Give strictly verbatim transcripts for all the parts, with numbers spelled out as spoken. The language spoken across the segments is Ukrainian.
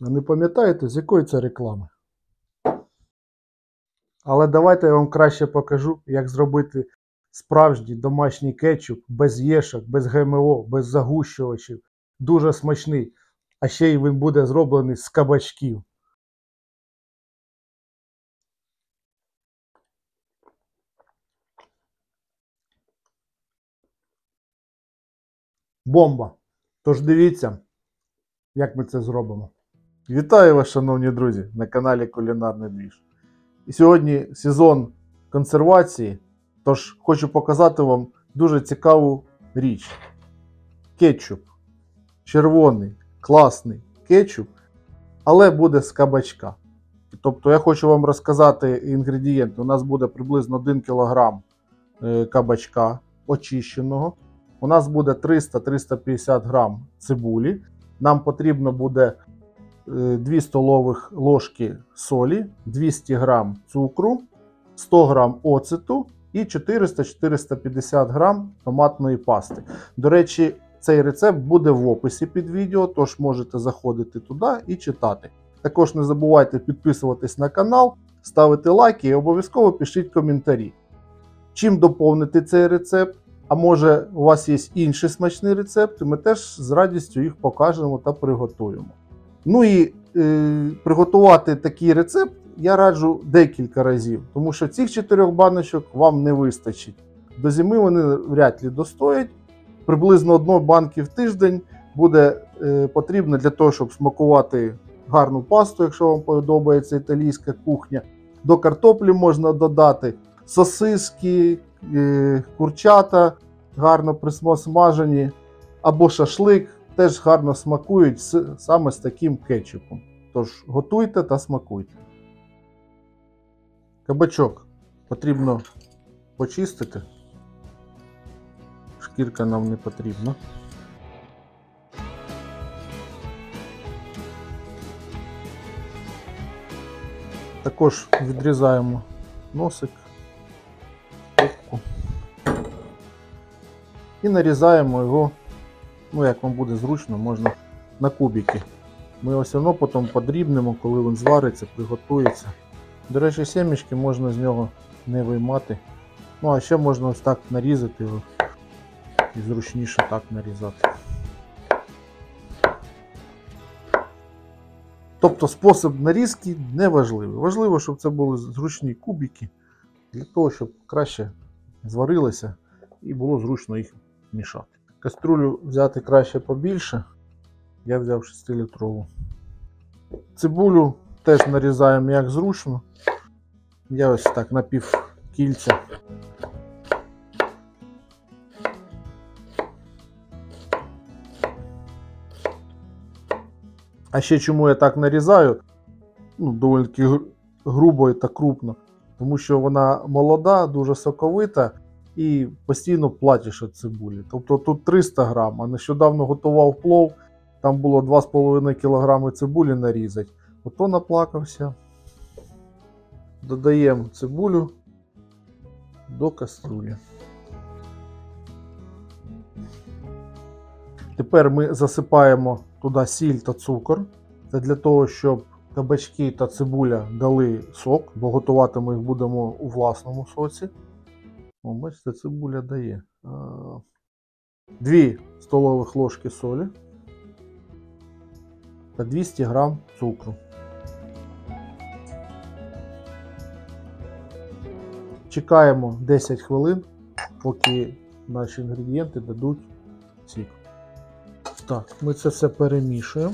А не пам'ятаєте, з якої це реклами? Але давайте я вам краще покажу, як зробити справжній домашній кетчуп без єшок, без ГМО, без загущувачів. Дуже смачний. А ще й він буде зроблений з кабачків. Бомба! Тож дивіться, як ми це зробимо. Вітаю вас, шановні друзі, на каналі Кулінарний Двіж. І сьогодні сезон консервації, тож хочу показати вам дуже цікаву річ. Кетчуп. Червоний, класний кетчуп, але буде з кабачка. Тобто я хочу вам розказати інгредієнти. У нас буде приблизно один кілограм кабачка очищеного. У нас буде триста - триста п'ятдесят грам цибулі. Нам потрібно буде дві столових ложки солі, двісті грам цукру, сто грам оцету і чотириста - чотириста п'ятдесят грам томатної пасти. До речі, цей рецепт буде в описі під відео, тож можете заходити туди і читати. Також не забувайте підписуватись на канал, ставити лайки і обов'язково пишіть коментарі. Чим доповнити цей рецепт? А може у вас є інші смачні рецепти, ми теж з радістю їх покажемо та приготуємо. Ну і е, приготувати такий рецепт я раджу декілька разів, тому що цих чотирьох баночок вам не вистачить. До зими вони вряд ли достоять. Приблизно одної банки в тиждень буде е, потрібно для того, щоб смакувати гарну пасту, якщо вам подобається італійська кухня. До картоплі можна додати сосиски, е, курчата, гарно присмажені, або шашлик, теж гарно смакують з, саме з таким кетчупом. Тож готуйте та смакуйте. Кабачок потрібно почистити. Шкірка нам не потрібна. Також відрізаємо носик, попку і нарізаємо його, ну як вам буде зручно, можна на кубики. Ми його все одно потім подрібнемо, коли він звариться, приготується. До речі, сімечки можна з нього не виймати. Ну а ще можна ось так нарізати його і зручніше так нарізати. Тобто спосіб нарізки не важливий. Важливо, щоб це були зручні кубики, для того, щоб краще зварилися і було зручно їх мішати. Каструлю взяти краще побільше. Я взяв шестилітрову. Цибулю теж нарізаємо як зручно. Я ось так напів кільця. А ще чому я так нарізаю, ну, доволі грубо та крупно, тому що вона молода, дуже соковита і постійно платиш від цибулі. Тобто тут триста грам, а нещодавно готував плов, там було два з половиною кілограми цибулі нарізати. Ото наплакався. Додаємо цибулю до каструлі. Тепер ми засипаємо туди сіль та цукор. Це для того, щоб кабачки та цибуля дали сок, бо готувати ми їх будемо у власному соці. О, бачите, цибуля дає. дві столових ложки солі та двісті грам цукру. Чекаємо десять хвилин, поки наші інгредієнти дадуть сік. Так, ми це все перемішуємо,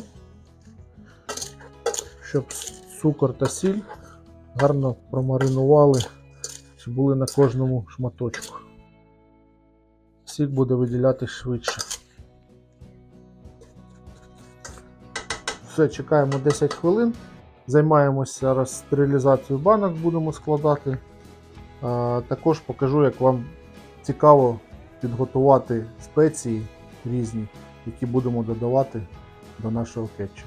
щоб цукор та сіль гарно промаринували, щоб були на кожному шматочку. Сік буде виділяти швидше. Все, чекаємо десять хвилин. Займаємося зараз стерилізацією банок, будемо складати. А, також покажу, як вам цікаво підготувати спеції різні, які будемо додавати до нашого кетчупу.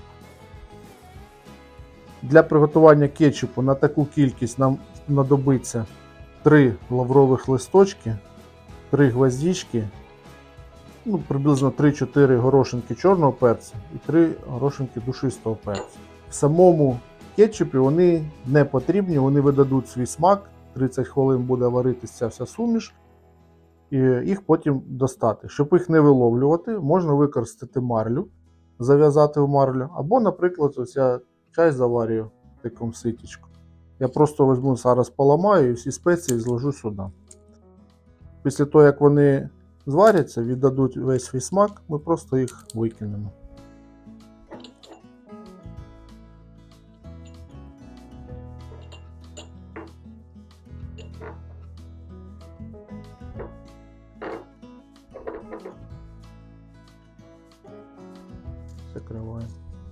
Для приготування кетчупу на таку кількість нам знадобиться три лаврових листочки, три гвоздички, ну, приблизно три-чотири горошинки чорного перцю і три горошинки душистого перцю. в самому кетчупі вони не потрібні, вони видадуть свій смак, тридцять хвилин буде варитися ця вся суміш, і їх потім достати. Щоб їх не виловлювати, можна використати марлю, зав'язати в марлю, або, наприклад, ось я чай заварюю в такому ситічку. Я просто візьму, зараз поламаю і всі спеції зложу сюди. Після того, як вони зваряться, віддадуть весь свій смак, ми просто їх викинемо. Закриваємо.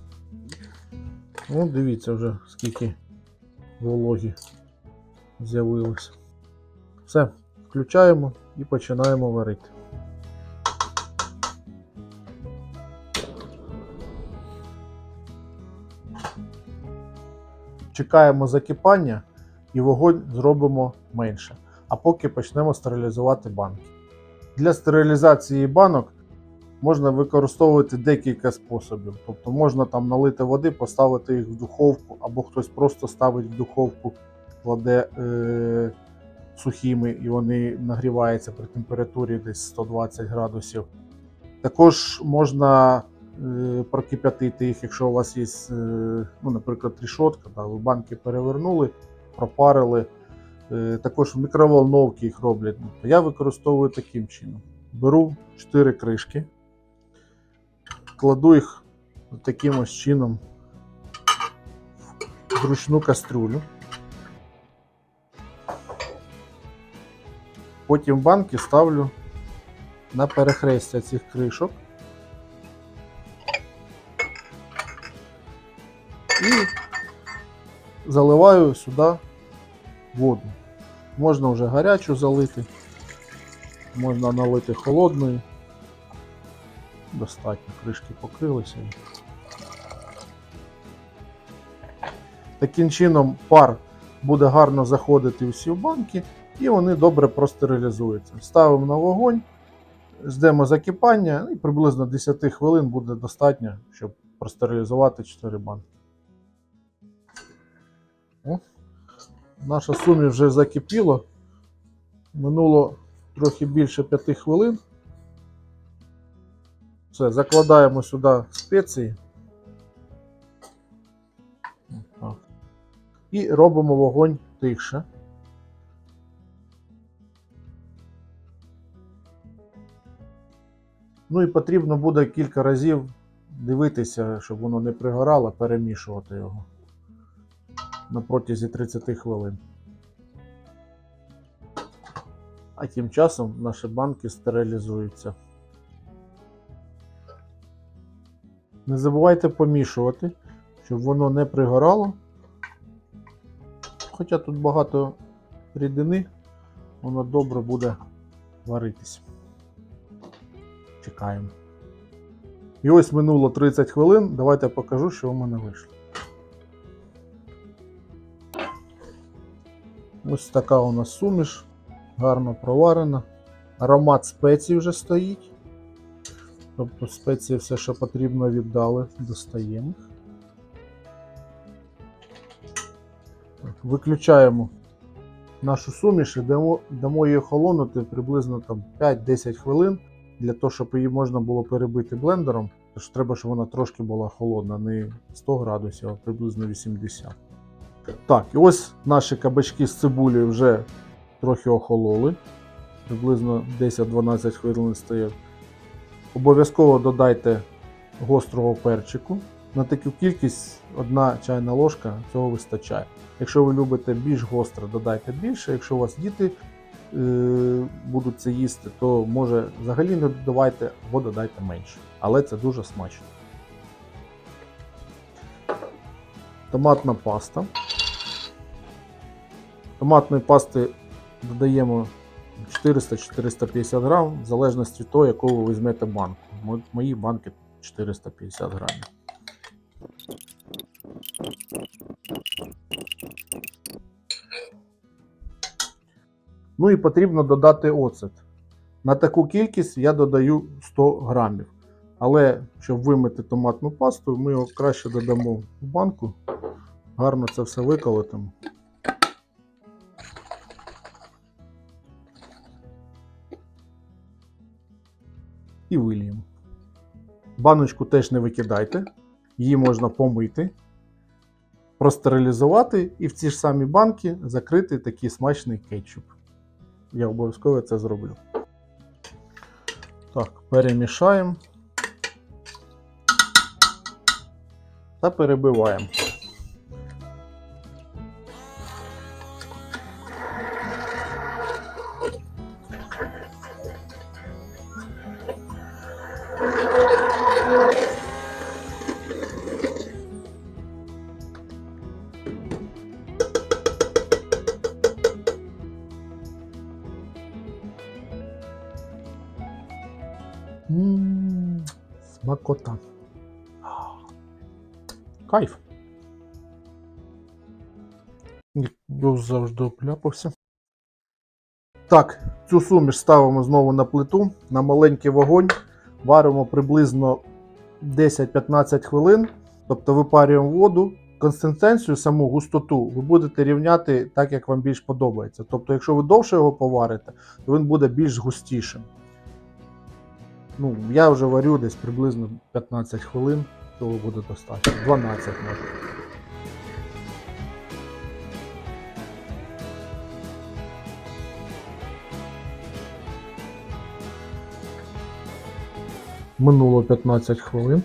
Ну, дивіться вже, скільки вологі з'явилося. Все, включаємо і починаємо варити. Чекаємо закипання і вогонь зробимо менше. А поки почнемо стерилізувати банки. Для стерилізації банок можна використовувати декілька способів. Тобто можна там налити води, поставити їх в духовку, або хтось просто ставить в духовку, кладе е, сухими і вони нагріваються при температурі десь сто двадцять градусів. Також можна е, прокип'ятити їх, якщо у вас є, е, ну, наприклад, рішотка, да, ви банки перевернули, пропарили. Е, також в мікроволновці їх роблять. Я використовую таким чином. Беру чотири кришки, кладу їх таким ось чином в ручну кастрюлю. Потім банки ставлю на перехрестя цих кришок і заливаю сюди воду. Можна вже гарячу залити, можна налити холодною. Достатньо, кришки покрилися. Таким чином пар буде гарно заходити всі в банки і вони добре простерилізуються. Ставимо на вогонь, ждемо закипання і приблизно десять хвилин буде достатньо, щоб простерилізувати чотири банки. О, наша суміш вже закипіла. Минуло трохи більше п'яти хвилин. Все, закладаємо сюди спеції. Так. І робимо вогонь тихше. Ну і потрібно буде кілька разів дивитися, щоб воно не пригорало, перемішувати його на протязі тридцяти хвилин. А тим часом наші банки стерилізуються. Не забувайте помішувати, щоб воно не пригорало. Хоча тут багато рідини, воно добре буде варитись. Чекаємо. І ось минуло тридцять хвилин, давайте покажу, що у мене вийшло. Ось така у нас суміш, гарно проварена. Аромат спецій вже стоїть. Тобто спеції все, що потрібно, віддали, достаємо. Виключаємо нашу суміш і дамо, дамо її охолонути приблизно там п'ять-десять хвилин, для того, щоб її можна було перебити блендером. Тож треба, щоб вона трошки була холодна, не сто градусів, а приблизно вісімдесят. Так, і ось наші кабачки з цибулею вже трохи охололи. Приблизно десять-дванадцять хвилин стоять. Обов'язково додайте гострого перчику. На таку кількість одна чайна ложка цього вистачає. Якщо ви любите більш гостро, додайте більше. Якщо у вас діти е, будуть це їсти, то може взагалі не додавайте або додайте менше. Але це дуже смачно. Томатна паста. Томатної пасти додаємо чотириста-чотириста п'ятдесят грам, в залежності від того, яку ви візьмете банку. Мої банки чотириста п'ятдесят грамів. Ну і потрібно додати оцет. На таку кількість я додаю сто грамів. Але щоб вимити томатну пасту, ми його краще додамо в банку. Гарно це все виколотимо. І виліємо. Баночку теж не викидайте. Її можна помити, простерилізувати і в ці ж самі банки закрити такий смачний кетчуп. Я обов'язково це зроблю. Так, перемішаємо та перебиваємо. Ммм, смакота. Кайф. Я завжди обляпався. Так, цю суміш ставимо знову на плиту, на маленький вогонь, варимо приблизно десять-п'ятнадцять хвилин, тобто випарюємо воду. Консистенцію, саму густоту ви будете рівняти так, як вам більш подобається. Тобто, якщо ви довше його поварите, то він буде більш густішим. Ну, я вже варю десь приблизно п'ятнадцять хвилин, того буде достатньо. дванадцять може. Минуло п'ятнадцять хвилин.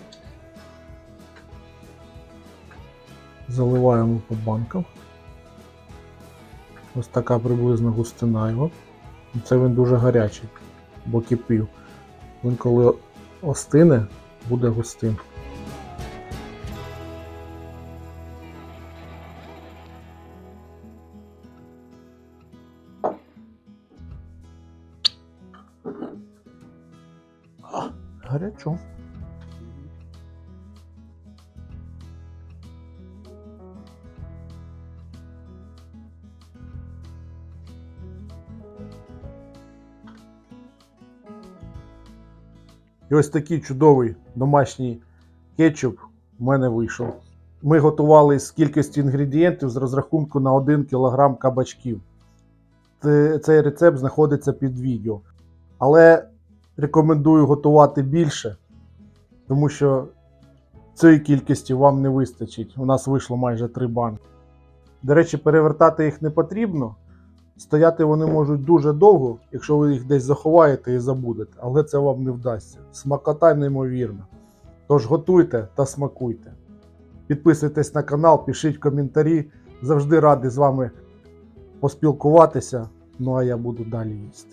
Заливаємо по банкам. Ось така приблизно густина його. Це він дуже гарячий, бо кипів. Він коли остине, буде густим. А, гарячо. І ось такий чудовий домашній кетчуп в мене вийшов. Ми готували з кількістю інгредієнтів з розрахунку на один кілограм кабачків. Цей рецепт знаходиться під відео. Але рекомендую готувати більше, тому що цієї кількості вам не вистачить. У нас вийшло майже три банки. До речі, перевертати їх не потрібно. Стояти вони можуть дуже довго, якщо ви їх десь заховаєте і забудете, але це вам не вдасться. Смакота неймовірна. Тож готуйте та смакуйте. Підписуйтесь на канал, пишіть коментарі. Завжди радий з вами поспілкуватися. Ну а я буду далі їсти.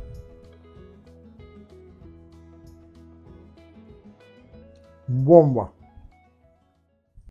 Бомба!